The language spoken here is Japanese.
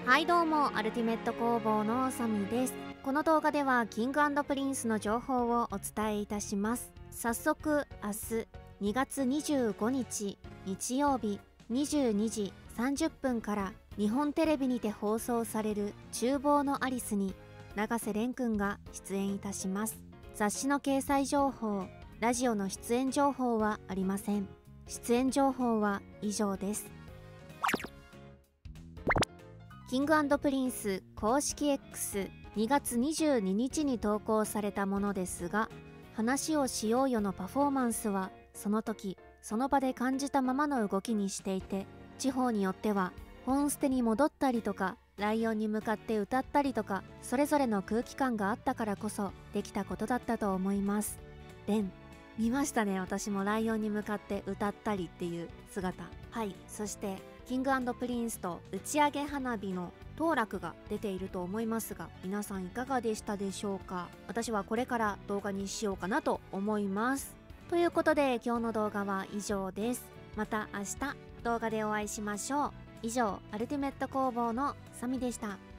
はいどうも、アルティメット工房のサミです。この動画ではキング&プリンスの情報をお伝えいたします。早速明日2月25日日曜日22時30分から日本テレビにて放送される厨房のアリスに永瀬廉くんが出演いたします。雑誌の掲載情報、ラジオの出演情報はありません。出演情報は以上です。キング&プリンス公式 X2 月22日に投稿されたものですが、話をしようよのパフォーマンスはその時その場で感じたままの動きにしていて、地方によっては本捨てに戻ったりとかライオンに向かって歌ったりとか、それぞれの空気感があったからこそできたことだったと思います。見ましたね。私もライオンに向かって歌ったりっていう姿。はい。そしてキング&プリンスと打ち上げ花火の当落が出ていると思いますが、皆さんいかがでしたでしょうか。私はこれから動画にしようかなと思います。ということで今日の動画は以上です。また明日動画でお会いしましょう。以上、アルティメット工房のサミでした。